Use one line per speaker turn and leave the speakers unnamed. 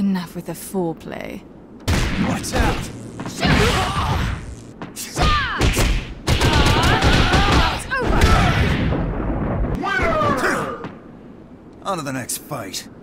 Enough with the foreplay.
Watch out!
It's over!
On to the next fight.